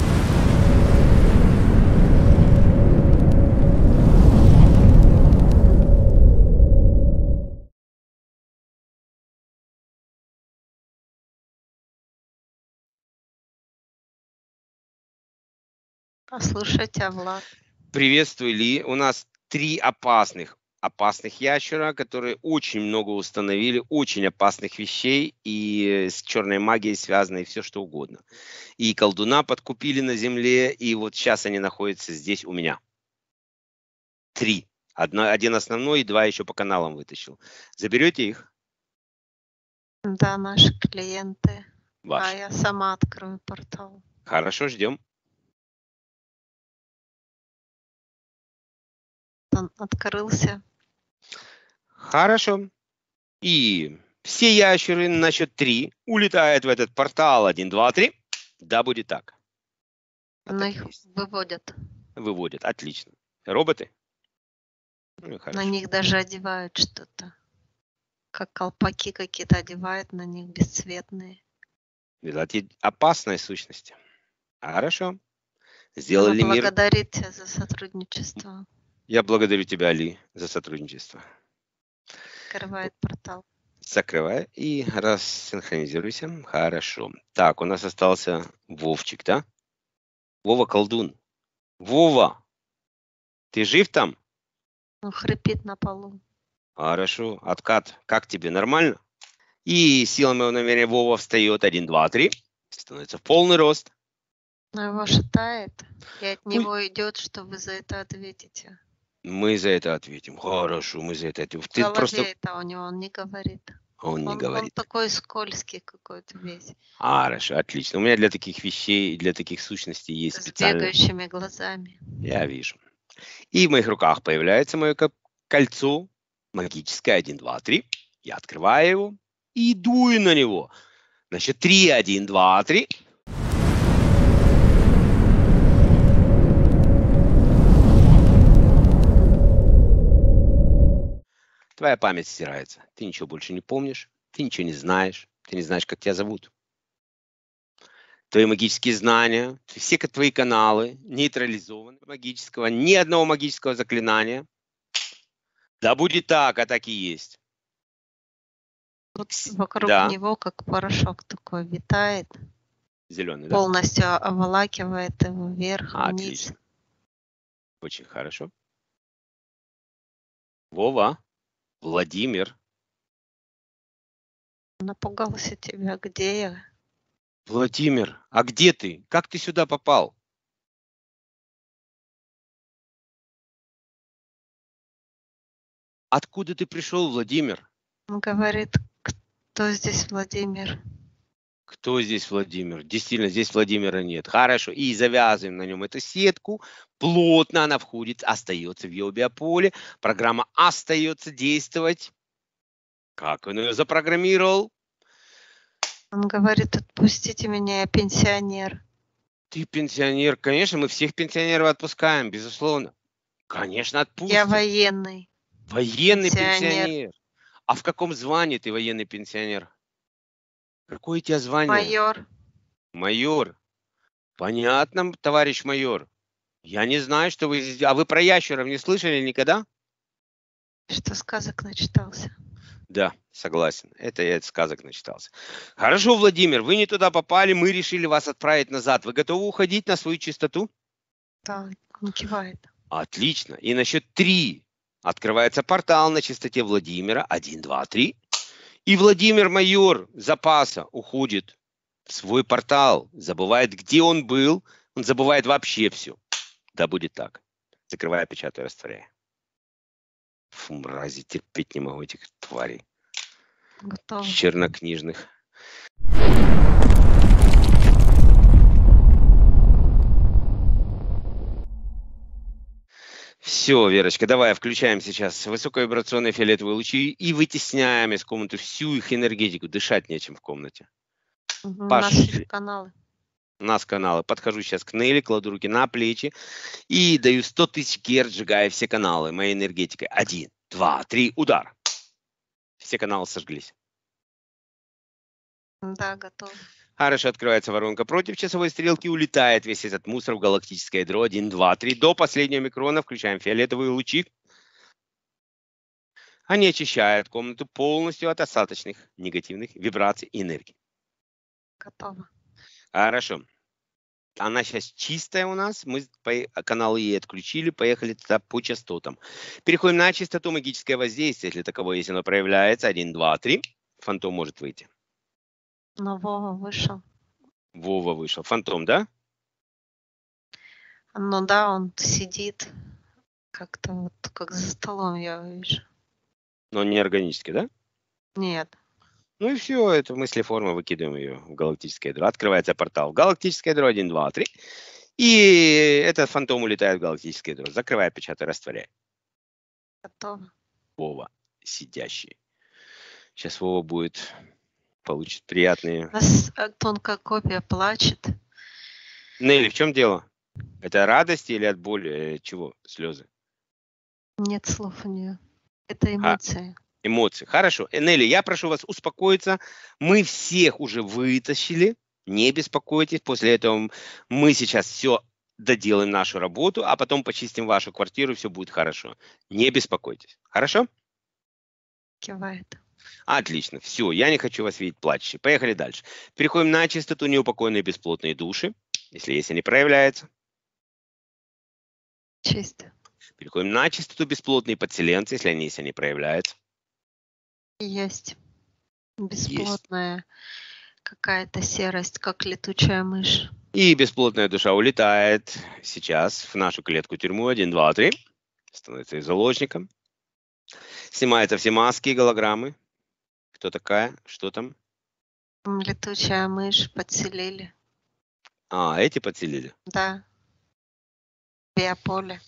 Слушаю тебя, Влад. Приветствую, Ли. У нас 3 опасных ящера, которые очень много установили, очень опасных вещей, и с черной магией связано, и все что угодно. И колдуна подкупили на земле, и вот сейчас они находятся здесь у меня. 3. Один основной и 2 еще по каналам вытащил. Заберете их? Да, наши клиенты. А Ваши. я сама открою портал. Хорошо, ждем. Он открылся. Хорошо. И все ящеры на счет 3 улетают в этот портал. 1, 2, 3. Да, будет так. Но их выводят. Выводят. Отлично. Роботы? Ну, На хорошо. них даже одевают что-то. Как колпаки какие-то одевают на них, бесцветные. Это опасная сущность. Хорошо. Сделали Она мир. благодарит тебя за сотрудничество. Я благодарю тебя, Али, за сотрудничество. Открывает портал. Закрывай и рассинхронизируйся. Хорошо. Так, у нас остался Вовчик, да? Вова колдун. Вова, ты жив там? Он хрипит на полу. Хорошо. Откат, как тебе? Нормально? И сила моего намерения Вова встает. 1, 2, 3. Становится в полный рост. Но его шатает, и от него идет, что вы за это ответите. Мы за это ответим. Хорошо, мы за это ответим. В голове это у него, он не говорит. Он не говорит. Он такой скользкий какой-то весь. Хорошо, отлично. У меня для таких вещей, для таких сущностей есть специальные... С бегающими глазами. Я вижу. И в моих руках появляется мое кольцо магическое. 1, 2, 3. Я открываю его и дую на него. Значит, 3, 1, 2, 3. Твоя память стирается. Ты ничего больше не помнишь. Ты ничего не знаешь. Ты не знаешь, как тебя зовут. Твои магические знания, все твои каналы нейтрализованы магического, ни одного магического заклинания. Да будет так, а так и есть. Вот вокруг него как порошок такой витает. Зеленый, да? Полностью обволакивает его вверх, вниз. Отлично. Очень хорошо. Вова, Владимир. Напугался тебя, где я? Владимир, а где ты? Как ты сюда попал? Откуда ты пришел, Владимир? Он говорит, кто здесь Владимир? Кто здесь Владимир? Действительно, здесь Владимира нет. Хорошо. И завязываем на нем эту сетку. Плотно она входит, остается в его биополе. Программа остается действовать. Как он ее запрограммировал? Он говорит, отпустите меня, я пенсионер. Ты пенсионер. Конечно, мы всех пенсионеров отпускаем, безусловно. Конечно, отпустим. Я военный. Военный пенсионер. А в каком звании ты военный пенсионер? Какое у тебя звание? Майор. Майор. Понятно, товарищ майор. Я не знаю, что вы здесь... А вы про ящеров не слышали никогда? Что сказок начитался. Да, согласен. Это я от сказок начитался. Хорошо, Владимир, вы не туда попали, мы решили вас отправить назад. Вы готовы уходить на свою чистоту? Да, он кивает. Отлично. И на счет 3 открывается портал на чистоте Владимира. 1, 2, 3. И Владимир майор запаса уходит в свой портал. Забывает, где он был. Он забывает вообще все. Да будет так. Закрывая, печатаю, растворяя. Фу, мрази, терпеть не могу этих тварей. Готово. Чернокнижных. Все, Верочка, давай включаем сейчас высоковибрационные фиолетовые лучи и вытесняем из комнаты всю их энергетику. Дышать нечем в комнате. Наши каналы. У нас каналы. Подхожу сейчас к Нелли, кладу руки на плечи и даю 100 тысяч герц, сжигая все каналы моей энергетикой. 1, 2, 3, удар. Все каналы сожглись. Да, готов. Хорошо, открывается воронка против часовой стрелки, улетает весь этот мусор в галактическое ядро. 1, 2, 3. До последнего микрона включаем фиолетовые лучи. Они очищают комнату полностью от остаточных негативных вибраций и энергий. Готово. Хорошо. Она сейчас чистая у нас. Мы каналы ей отключили, поехали туда по частотам. Переходим на частоту магическое воздействие, если таковое, если оно проявляется. 1, 2, 3. Фантом может выйти. Но Вова вышел. Вова вышел. Фантом, да? Ну да, он сидит как-то вот, как за столом я вижу. Но он не органический, да? Нет. Ну и все, это мыслеформа, выкидываем ее в галактическое ядро. Открывается портал в галактическое ядро. 1, 2, 3. И этот фантом улетает в галактическое ядро. Закрывай, печатай, растворяй. Готово. Вова, сидящий. Сейчас Вова получит приятные... У нас тонкая копия плачет. Нелли, в чем дело? Это радость или от боли? Чего? Слезы? Нет слов у нее. Это эмоции. Эмоции. Хорошо. Нелли, я прошу вас успокоиться. Мы всех уже вытащили. Не беспокойтесь. После этого мы сейчас все доделаем нашу работу, а потом почистим вашу квартиру, и все будет хорошо. Не беспокойтесь. Хорошо? Кивает. Отлично. Все, я не хочу вас видеть плачущей. Поехали дальше. Переходим на чистоту неупокоенные бесплотные души, если они проявляются. Чисто. Переходим на чистоту бесплотные подселенцы, если они проявляются. Есть. Бесплотная какая-то серость, как летучая мышь. И бесплотная душа улетает сейчас в нашу клетку-тюрьму. 1, 2, 3. Становится их заложником. Снимаются все маски и голограммы. Кто такая? Что там? Летучая мышь подселили. А, эти подселили? Да. Биополе.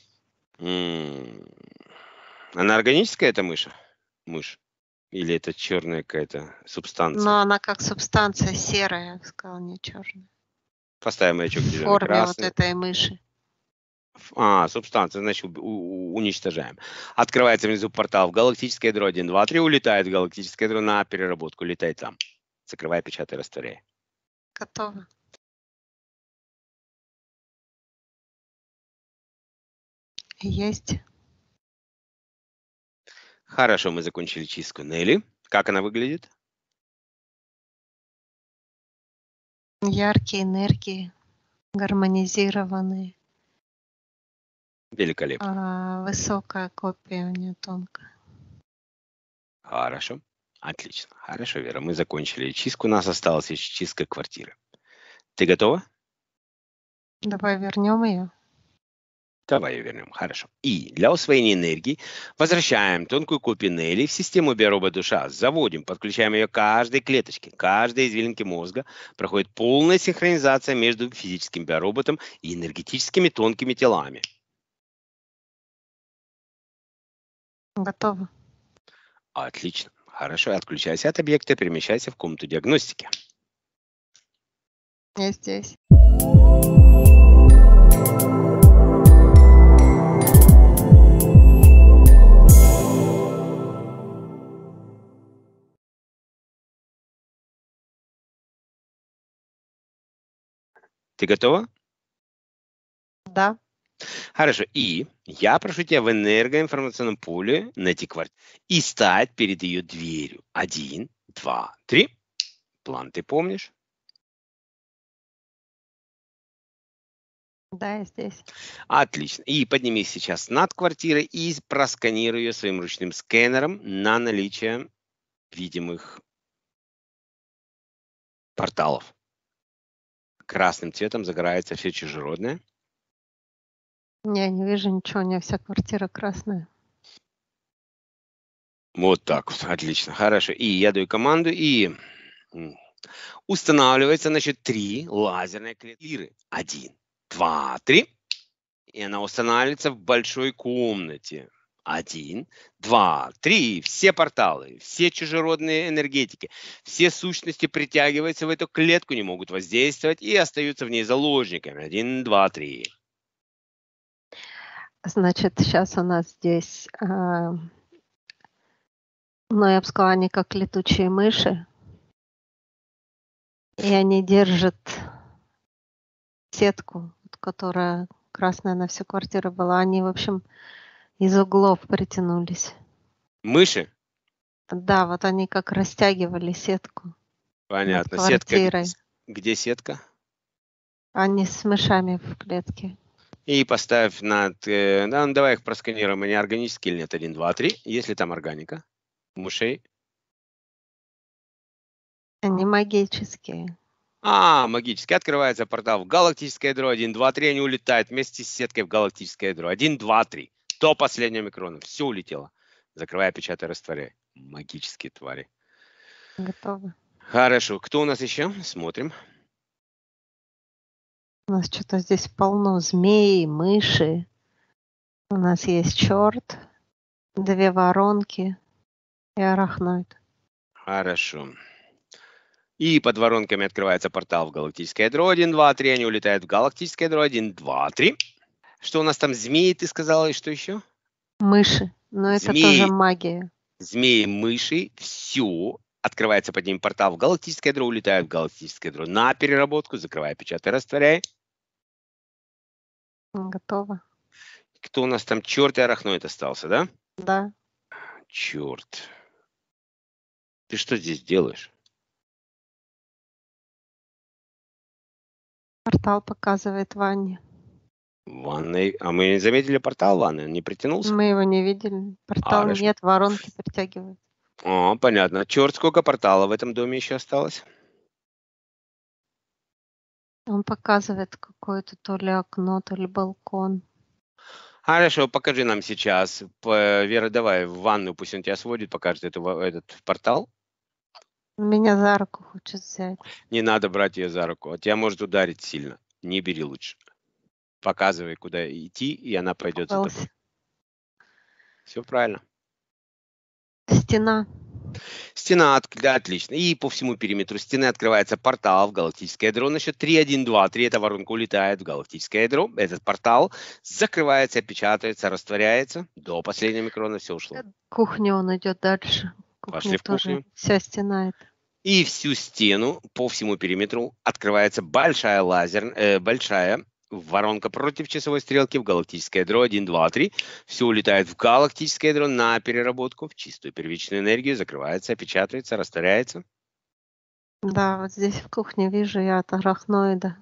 Она органическая, эта мышь? Мышь? Или это черная какая-то субстанция? Но она как субстанция серая, я бы сказала, не черная. Поставим маячок В зеленый, форме красный. вот этой мыши. Субстанция, значит, уничтожаем. Открывается внизу портал в галактическое ядро. 1, 2, 3. Улетает в галактическое ядро на переработку. Летай там. Закрывай, печатай, растворяй. Готово. Есть. Хорошо, мы закончили чистку. Нелли, как она выглядит? Яркие энергии, гармонизированные. Великолепно. Высокая копия у нее тонкая. Хорошо. Отлично. Хорошо, Вера, мы закончили чистку. У нас осталась еще чистка квартиры. Ты готова? Давай вернем ее. Давай ее вернем. Хорошо. И для усвоения энергии возвращаем тонкую копию Нелли в систему биоробот-душа. Заводим, подключаем ее к каждой клеточке, каждой извилинке мозга. Проходит полная синхронизация между физическим биороботом и энергетическими тонкими телами. Готово. Отлично. Хорошо. Отключайся от объекта, перемещайся в комнату диагностики. Я здесь. Ты готова? Да. Хорошо. И я прошу тебя в энергоинформационном поле найти квартиру и стать перед ее дверью. 1, 2, 3. План ты помнишь? Да, я здесь. Отлично. И поднимись сейчас над квартирой и просканируй ее своим ручным сканером на наличие видимых порталов. Красным цветом загорается все чужеродное. Я не вижу ничего, у меня вся квартира красная. Вот так вот. Отлично. Хорошо. И я даю команду, и устанавливается, значит, 3 лазерные клетки. 1, 2, 3. И она устанавливается в большой комнате. 1, 2, 3. Все порталы, все чужеродные энергетики, все сущности притягиваются в эту клетку, не могут воздействовать и остаются в ней заложниками. 1, 2, 3. Значит, сейчас у нас здесь, ну, я бы сказала, они как летучие мыши. И они держат сетку, которая красная на всю квартиру была. Они, в общем, из углов притянулись. Мыши? Да, вот они как растягивали сетку над Понятно. Сетка. квартирой. Где сетка? Они с мышами в клетке. И поставь над... ну, давай их просканируем, они органические или нет. 1, 2, 3. Если там органика мышей. Они магические. Магически. Открывается портал в галактическое ядро. 1, 2, 3. Они улетают вместе с сеткой в галактическое ядро. 1, 2, 3. До последнего микрона. Все улетело. Закрывай, печатай, растворяй. Магические твари. Готово. Хорошо. Кто у нас еще? Смотрим. У нас что-то здесь полно. Змеи, мыши. У нас есть черт, 2 воронки и арахноид. Хорошо. И под воронками открывается портал в галактическое ядро. 1, 2, 3. Они улетают в галактическое ядро. 1, 2, 3. Что у нас там? Змеи, ты сказала, и что еще? Мыши. Но это тоже магия. Змеи, мыши. Все. Открывается под ним портал в галактическое ядро. Улетают в галактическое ядро на переработку. Закрывай, печатай, растворяй. Готово. Кто у нас там? Черт и арахноид остался, да? Да. Черт. Ты что здесь делаешь? Портал показывает ванне. В ванной. А мы не заметили портал ванны? Он не притянулся? Мы его не видели. Портал Хорошо. нет, воронки притягивают. Понятно. Черт, сколько порталов в этом доме еще осталось? Он показывает какое-то то ли окно, то ли балкон. Хорошо, покажи нам сейчас. Вера, давай в ванну, пусть он тебя сводит, покажет этот портал. Меня за руку хочет взять. Не надо брать ее за руку. Тебя может ударить сильно. Не бери лучше. Показывай, куда идти, и она пойдет за тобой. Все правильно. Стена. Стена, да, отлично. И по всему периметру стены открывается портал в галактическое ядро. На счет 3, 1, 2, 3. Эта воронка улетает в галактическое ядро. Этот портал закрывается, опечатывается, растворяется. До последнего микрона все ушло. Кухня, он идет дальше. Пошли в кухню. Вся стена это. И всю стену по всему периметру открывается большая воронка против часовой стрелки в галактическое ядро. 1, 2, 3. Все улетает в галактическое ядро на переработку, в чистую первичную энергию. Закрывается, опечатывается, растворяется. Да, вот здесь в кухне вижу я от арахноида.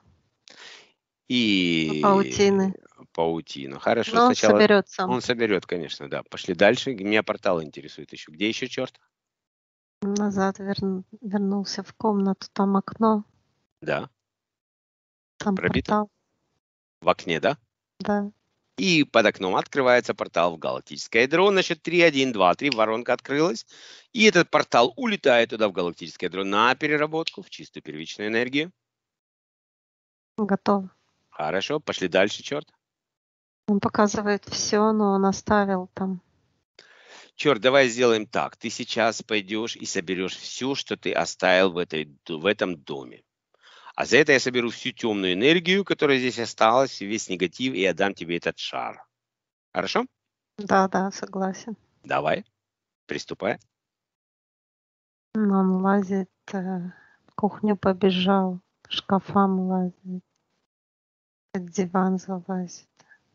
И паутины. Паутину. Хорошо, Но сначала... он соберет сам. Он соберет, конечно, да. Пошли дальше. Меня портал интересует еще. Где еще черт? Назад вернулся в комнату. Там окно. Да. Там Пробито? портал. В окне, да? Да. И под окном открывается портал в галактическое ядро. На счет 3, 1, 2, 3. Воронка открылась. И этот портал улетает туда, в галактическое ядро, на переработку, в чистую первичную энергию. Готово. Хорошо, пошли дальше, черт. Он показывает все, но он оставил там. Черт, давай сделаем так. Ты сейчас пойдешь и соберешь все, что ты оставил в этом доме. А за это я соберу всю темную энергию, которая здесь осталась, весь негатив, и отдам тебе этот шар. Хорошо? Да, согласен. Давай, приступай. Он лазит, в кухню побежал, к шкафам лазит, под диван залазит.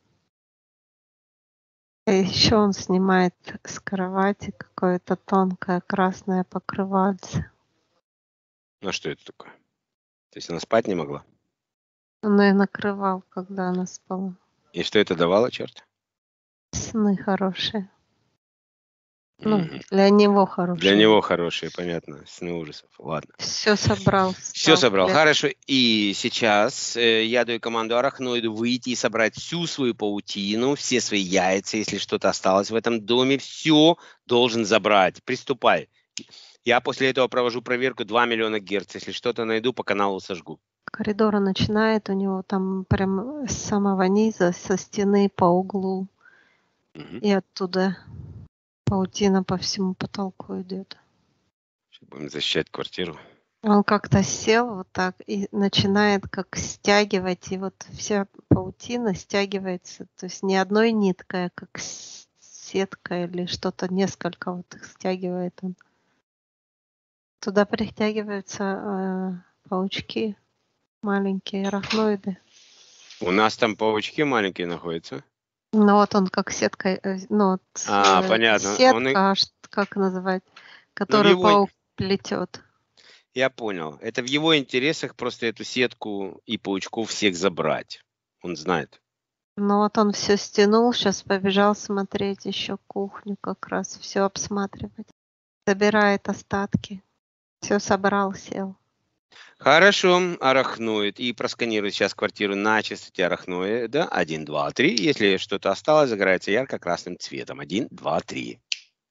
И еще он снимает с кровати какое-то тонкое красное покрывальце. Ну, что это такое? То есть она спать не могла? Он ее накрывал, когда она спала. И что это давало, черт? Сны хорошие. Ну, для него хорошие. Для него хорошие, понятно. Сны ужасов. Ладно. Все собрал. Все собрал. Хорошо. И сейчас я даю команду арахноиду выйти и собрать всю свою паутину, все свои яйца, если что-то осталось в этом доме. Все должен забрать. Приступай. Я после этого провожу проверку 2 миллиона герц. Если что-то найду, по каналу сожгу. Коридора начинает у него там прям с самого низа, со стены по углу Мгм. И оттуда паутина по всему потолку идет. Сейчас будем защищать квартиру. Он как-то сел вот так и начинает как стягивать, и вот вся паутина стягивается, то есть не одной ниткой, а как сетка или что-то, несколько вот их стягивает он. Туда притягиваются паучки, маленькие арахноиды. У нас там паучки маленькие находятся. Ну вот он как сеткой, ну вот Понятно. сетка, как называть, Но в которую его... паук плетет. Я понял. Это в его интересах просто эту сетку и паучков всех забрать. Он знает. Ну вот он все стянул, сейчас побежал смотреть еще кухню как раз, все обсматривать. Собирает остатки. Все собрал, сел. Хорошо, арахноид. И просканируй сейчас квартиру на частоте арахноида. 1, 2, 3. Если что-то осталось, загорается ярко-красным цветом. 1, 2, 3.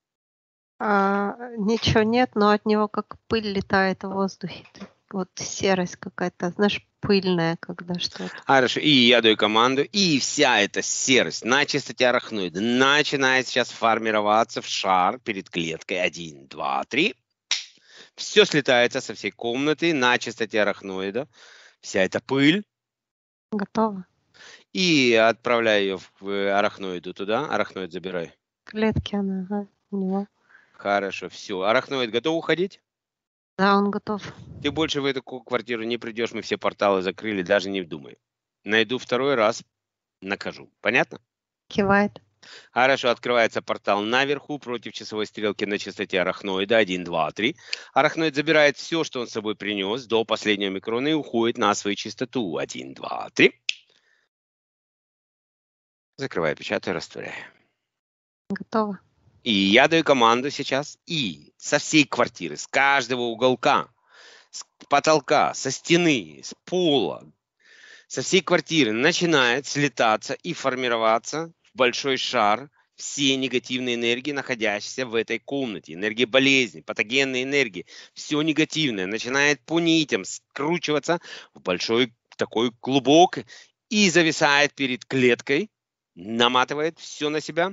Ничего нет, но от него как пыль летает в воздухе. Вот серость какая-то, знаешь, пыльная, когда что-то. Хорошо. И я даю команду. И вся эта серость на частоте арахноида начинает сейчас формироваться в шар перед клеткой. 1, 2, 3. Все слетается со всей комнаты на частоте арахноида. Вся эта пыль. Готово. И отправляю ее в арахноиду туда. Арахноид забирай. Клетки она, ага, у него. Хорошо, все. Арахноид готов уходить? Да, он готов. Ты больше в эту квартиру не придешь, мы все порталы закрыли, даже не вдумай. Найду второй раз, накажу. Понятно? Кивает. Хорошо, открывается портал наверху против часовой стрелки на частоте арахноида 1, 2, 3. Арахноид забирает все, что он с собой принес до последнего микрона и уходит на свою частоту 1, 2, 3. Закрывай, печатай, растворяй. Готово. И я даю команду сейчас, и со всей квартиры, с каждого уголка, с потолка, со стены, с пола, со всей квартиры начинает слетаться и формироваться в большой шар все негативные энергии, находящиеся в этой комнате. Энергия болезни, патогенные энергии, все негативное начинает по нитям скручиваться в большой такой клубок и зависает перед клеткой, наматывает все на себя.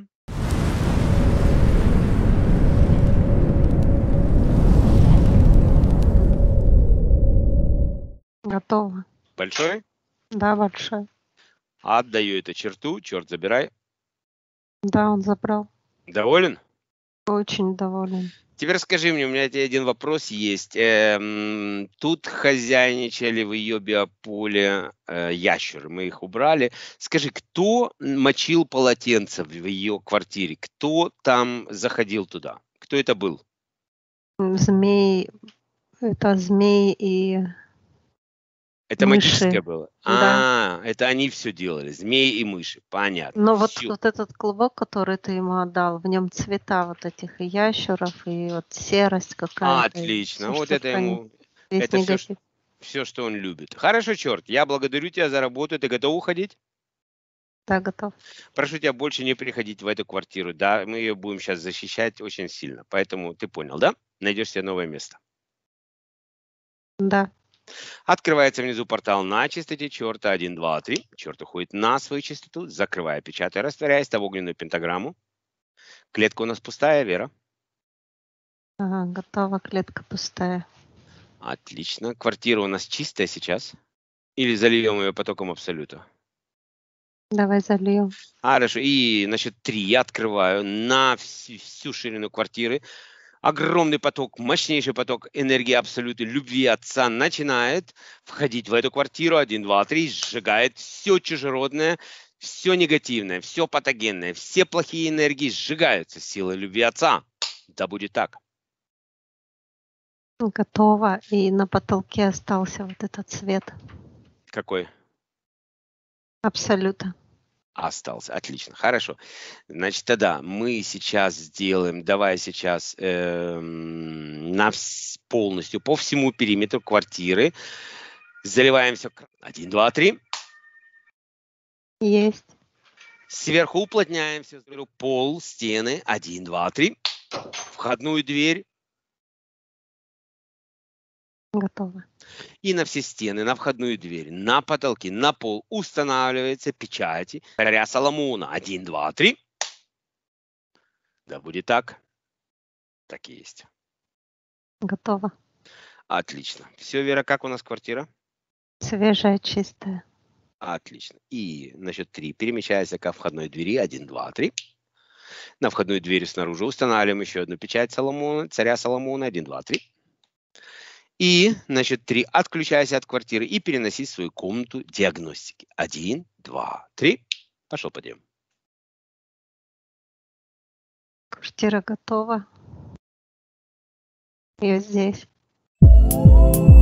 Готово. Большой. Да, большой. Отдаю эту черту, черт забирай. Да, он забрал. Доволен? Очень доволен. Теперь скажи мне, у меня тебе один вопрос есть. Тут хозяйничали в ее биополе ящеры, мы их убрали. Скажи, кто мочил полотенце в ее квартире? Кто там заходил туда? Кто это был? Змей, это змей и Это магическое мыши. было? Да. Это они все делали, змеи и мыши. Понятно. Но Все. вот этот клубок, который ты ему отдал, в нем цвета вот этих и ящеров, и вот серость какая-то, и Отлично. все, Вот что это в ему, весь это все, негатив. все, что он любит. Хорошо, черт, я благодарю тебя за работу. Ты готов уходить? Да, готов. Прошу тебя больше не приходить в эту квартиру. Да, мы ее будем сейчас защищать очень сильно. Поэтому ты понял, да? Найдешь себе новое место. Да. Открывается внизу портал на частоте черта 1, 2, 3. Черт уходит на свою частоту, закрывая, печатая, растворяясь в огненную пентаграмму. Клетка у нас пустая, Вера. Ага, готова, клетка пустая. Отлично. Квартира у нас чистая сейчас. Или зальем ее потоком абсолюта. Давай зальем. Хорошо. И, значит, 3 я открываю на всю ширину квартиры. Огромный поток, мощнейший поток энергии абсолюта, любви Отца начинает входить в эту квартиру. 1, 2, 3, сжигает все чужеродное, все негативное, все патогенное, все плохие энергии сжигаются силой любви Отца. Да будет так. Готово. И на потолке остался вот этот цвет. Какой? Абсолютно. Остался. Отлично. Хорошо. Значит, тогда мы сейчас сделаем, давай сейчас полностью по всему периметру квартиры заливаемся. 1, 2, 3. Есть. Сверху уплотняемся. Пол, стены. 1, 2, 3. Входную дверь. Готово. И на все стены, на входную дверь, на потолки, на пол устанавливается печати царя Соломона. 1, 2, 3. всегда будет так. Так и есть. Готово. Отлично. Все, Вера, как у нас квартира? Свежая, чистая. Отлично. И на счет 3 перемещайся ко входной двери. 1, 2, 3. На входную дверь снаружи устанавливаем еще одну печать Соломона, царя Соломона. 1, 2, 3. И на счет 3 отключайся от квартиры и переносись в свою комнату диагностики. 1, 2, 3. Пошел подъем. Квартира готова. Я здесь.